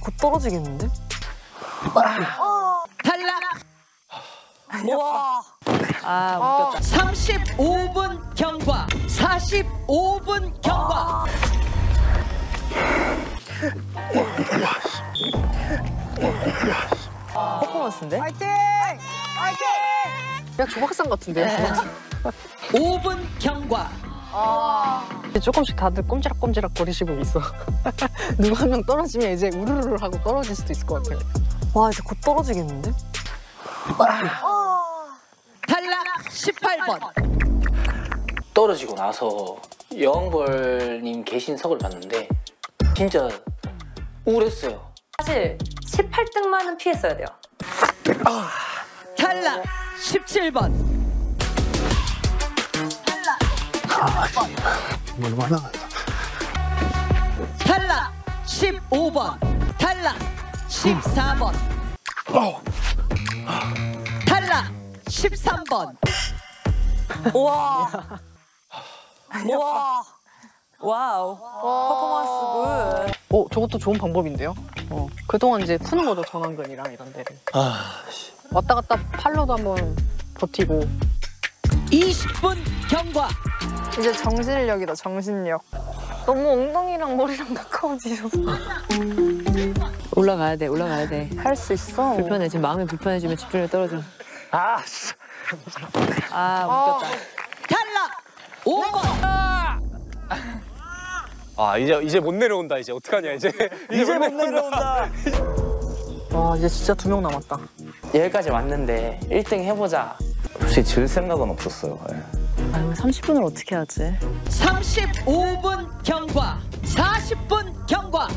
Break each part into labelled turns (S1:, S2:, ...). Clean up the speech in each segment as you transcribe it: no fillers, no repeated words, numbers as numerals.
S1: 곧 떨어지겠는데?
S2: 탈락.
S1: 와.
S2: 아, 웃겼다. 35분 경과. 45분 경과.
S1: 퍼포먼스인데?
S3: 파이팅! 파이팅!
S1: 그냥 조각상 같은데요?
S2: 5분 경과.
S1: 조금씩 다들 꼼지락꼼지락 거리시고 있어. 누구 한 명 떨어지면 이제 우르르 하고 떨어질 수도 있을 것 같아요. 와, 이제 곧 떨어지겠는데?
S2: 탈락 18번.
S4: 떨어지고 나서 여왕벌님 계신 석을 봤는데 진짜 우울했어요.
S5: 사실 18등만은 피했어야 돼요.
S2: 탈락 17번. 탈락 15번. 탈락 14번. 탈락 13번.
S1: 와. 와. 와우. 퍼포먼스 굿. 저것도 좋은 방법인데요? 그동안 이제 푸는 거죠, 전완근이랑 이런 데를. 왔다 갔다 팔로도 한번 버티고.
S2: 20분 경과.
S3: 이제 정신력이다, 정신력.
S1: 너무 엉덩이랑 머리랑 가까워지셔서.
S5: 올라가야 돼, 올라가야 돼.
S3: 할 수 있어.
S5: 불편해, 지금 마음이 불편해지면 집중력 떨어져.
S4: 아,
S5: 웃겼다.
S2: 탈락 5번.
S6: 이제 못 내려온다. 이제 어떡하냐 이제. 이제 못 내려온다.
S1: 와, 이제 진짜 2명 남았다.
S4: 여기까지 왔는데 1등 해보자.
S7: 혹시 질 생각은 없었어요.
S5: 아유, 30분을 어떻게 하지?
S2: 35분 경과. 40분 경과.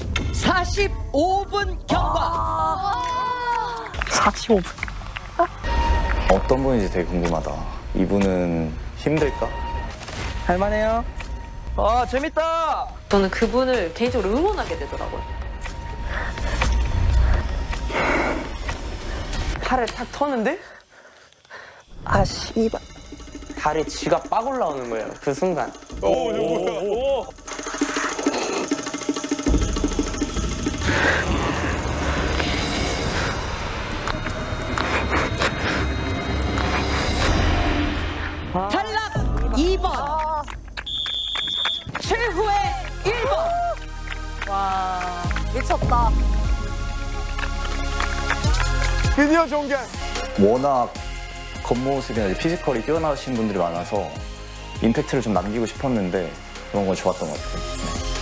S2: 45분 경과.
S1: 45분.
S7: 어떤 분인지 되게 궁금하다. 이분은 힘들까?
S4: 할만해요. 재밌다.
S5: 저는 그분을 개인적으로 응원하게 되더라고요.
S4: 팔을 탁 터는데? 아, 씨발. 다리에 쥐가 빡 올라오는 거예요, 그 순간.
S6: 오, 이거 뭐야? 오.
S2: 탈락 2번. 최후의 1번.
S1: 와, 미쳤다.
S6: 드디어 종결.
S7: 워낙 겉모습이나 피지컬이 뛰어나신 분들이 많아서 임팩트를 좀 남기고 싶었는데 그런 건 좋았던 것 같아요.